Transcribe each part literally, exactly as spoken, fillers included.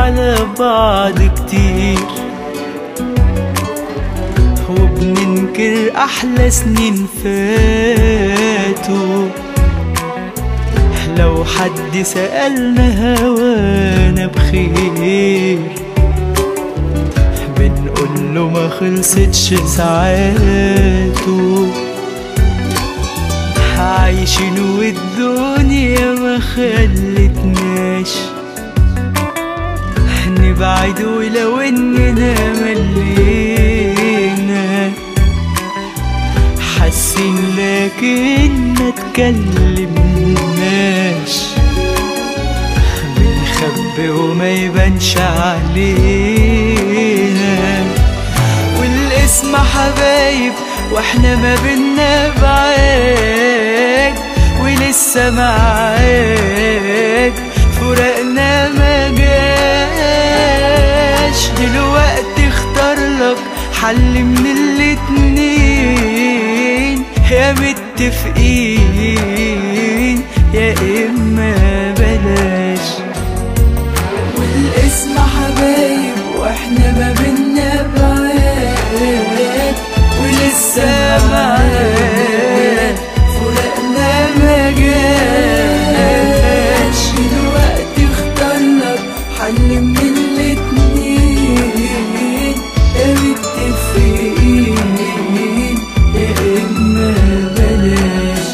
على بعض كتير، وبننكر أحلى سنين فاتوا. لو حد سألنا هوانا بخير بنقوله ما خلصتش ساعاته. عايشين والدنيا ما خلتناش نبعد، ولو اننا ملينا حاسين لكن ما تكلمناش. بنخبي وما يبانش علينا، والاسم حبايب واحنا ما بينا بعاد، ولسه معاك فراقنا ما جاش. دلوقتي اختار لك حل من الاتنين، يا متفقين يا اما بلاش. والاسم حبايب واحنا ما بينا بعاد، ولسه معاك فراقنا ما جاش. دلوقتي اختار لك حل من الاتنين، يا متفقين يا اما بلاش.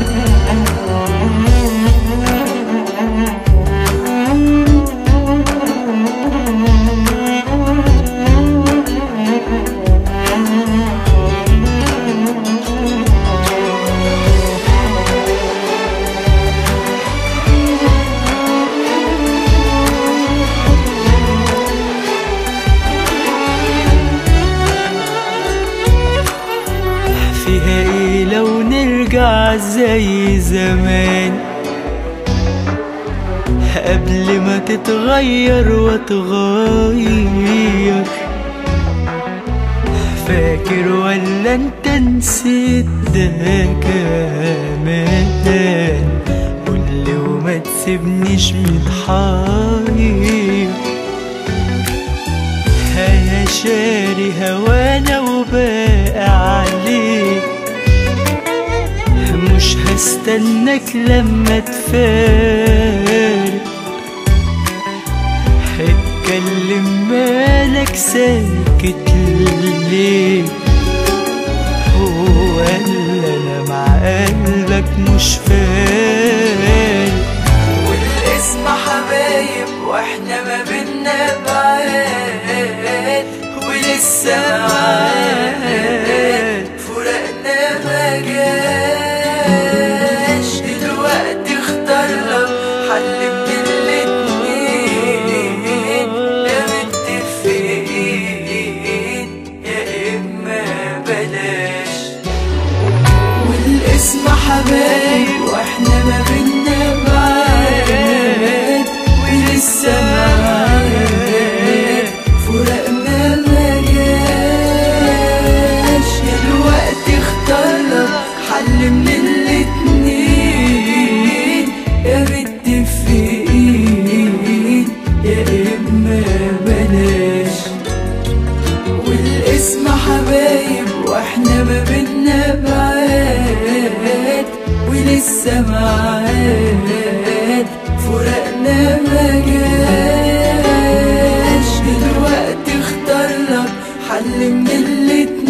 فيها ايه لو نرجع زي زمان، قبل ما تتغير واتغير. فاكر ولا انت نسيت ده كمان؟ قولي وما تسيبنيش متحير. انا شاري هوانا وباقي عليك، مش هستناك لما تفارق. اتكلم مالك ساكت ليه؟ هو اللي انا مع قلبك مش فارق. والاسم حبايب واحنا ما بينا بعاد، ولسه معاك فراقنا ما جاش. دلوقتي اختار لك حل من الاتنين، يا متفقين يا اما بلاش. والاسم حبايب واحنا ما بينا بعاد، ولسه معاك فراقنا ما جاش. دلوقتي اختار لك حل من الاتنين، يا متفقين يا اما بلاش. والاسم حبايب واحنا ما بينا بعاد، ولسه معاك فراقنا ما جاش. دلوقتي اختار لك حل من الاتنين،